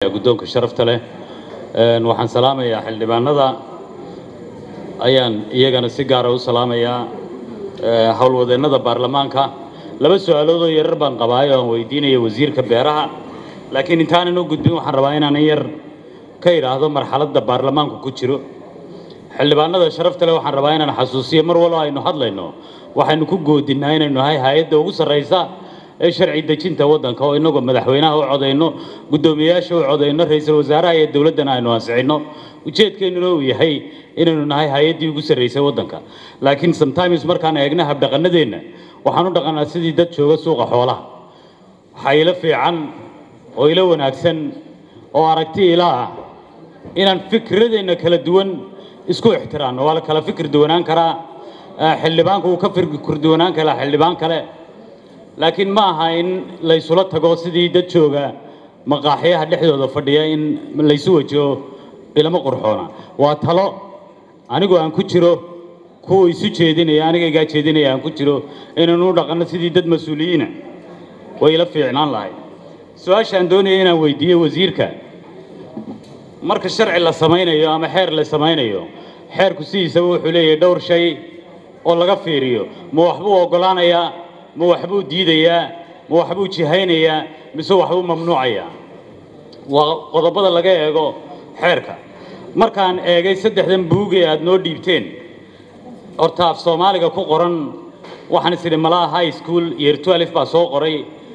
guddoonka sharafta leh waxaan salaamayaa xildhibaanada ayaan iyagana si gaar ah u salaamayaa howlwadeennada baarlamaanka laba su'aalood oo yarar baan qabaa oo aan weydiinayo wasiirka beeraha laakiin intaan u gudbin waxaan rabaa inaan yar ka iraahdo marxaladda baarlamaanku ku jiro xildhibaanada sharafta leh waxaan rabaa inaan xasuusiyo mar walba aynu hadlayno waxaynu ku goodinaa inaynu nahay hay'adda ugu sarreysa ee sharci dejinta waddanka oo inagu madaxweynaha u codeyno guddoomiyaasha u codeyno ra'iisul wasaaraha iyo dawladana aynu ansixino ujeedkeennuna uu yahay inaynu nahay hay'addii ugu sarreysay waddanka laakiin sometimes markaan eegna habdhaqanadeena waxaan u dhaqanaa sidii dad jooga suuqa xoolaha waxaa ila fiican oo ila wanaagsan oo aragti ila ah inaan fikradeena kala duwan isku ixtiraamno waa la kala fikir duwanaan karaa xildhibaanku uu ka fikir duwanaan kala xildhibaan kale laakiin ma aha in la isula tago sidii dad jooga maqaaxiyaha dhexdooda fadhiya in la isu wajaho ilama qurxoona waa talo anigu aan ku jiro kuwa isu jeedinaya aniga iga jeedinaya aan ku jiro inaanu dhaqano sidii dad mas'uuliyiina way ila fiicnaan lahayd su'aashaan doonayay inaan weydiiyo wasiirka marka sharci la samaynayo ama xeer la samaynayo xeerku sidiisa wuxuu leeyahay dhowr shay oo laga fiiriyo ma waxbuu ogolaanayaa ma waxbuu diidayaa ma waxbuu jihaynayaa mise waxbuu mamnuucayaa waa qodobada laga eego xeerka markaan eegay saddexdan buug ee aad noo dhiibteen horta af Soomaaliga ku qoran waxaan isiri malaha high school year 12 baa soo qoray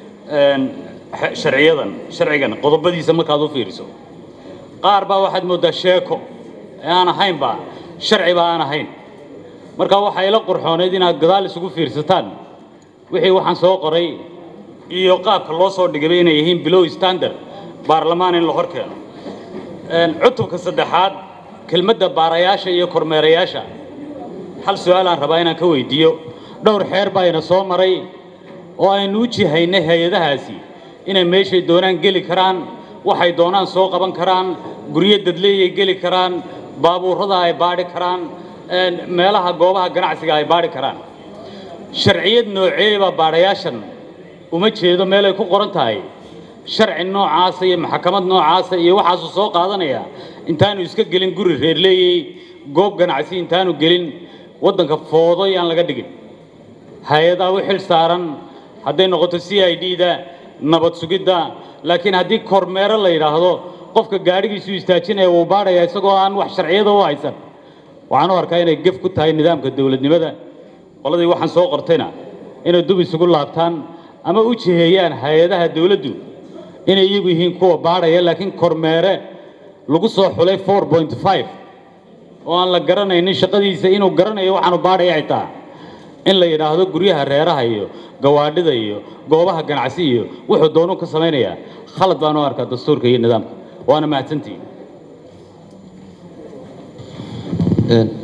sharcigan qodobadiisa markaad u fiiriso qaar baa waxaad moodaa sheeko aan ahayn ba sharci baa aan ahayn marka waxa ila qurxooneed inaad gadaal isugu fiirsataan wixii waxaan soo qoray iyo qaabka loo soo dhigay inay yihiin below standard baarlamaan in la hor keeno cutubka saddexaad kelmadda baarayaasha iyo kormeerayaasha hal su'aal aan rabaa inaan ka weydiiyo dhowr xeer baa ina soo maray oo aynu u jihaynay hay'adahaasi inay meeshay doonaan geli karaan waxay doonaan soo qaban karaan guryo dadleeyay geli karaan baabuurada ay baadhi karaan meelaha goobaha ganacsiga ay baadhi karaan sharciyad noocee baa baarayaashan uma jeedo meel ay ku qoran tahay sharci noocaas iyo maxkamad noocaas iyo waxaas soo qaadanaya intaanu iska gelin guri reer leeyay goob ganacsi intaanu gelin waddanka foodo yaan laga dhigin hay'adaha u xil saaran hadday noqoto CID-da nabad sugidda laakiin haddii kormeero la yiraahdo qofka gaarigiisu istaajinaya uu baaraya isagoo aan wax sharciyada u haysan waxaan u arkaa inay gaf ku tahay nidaamka dawladnimada qoladii waxaan soo qortayna inay dub isugu laabtaan ama u jiheeyaan hay'adaha dawladdu inay iyagu yihiin kuwa baaraya laakiin kormeere lagu soo xulay 4.5 oo aan la garanaynin shaqadiisa inuu garanayo waxaanu baaraya xitaa in la yiraahdo guryaha reeraha iyo gawaadhida iyo goobaha ganacsi iyo wuxuu doono ka sameynaya khalad baan u arkaa dastuurka iyo nidaamka waana mahadsantihiin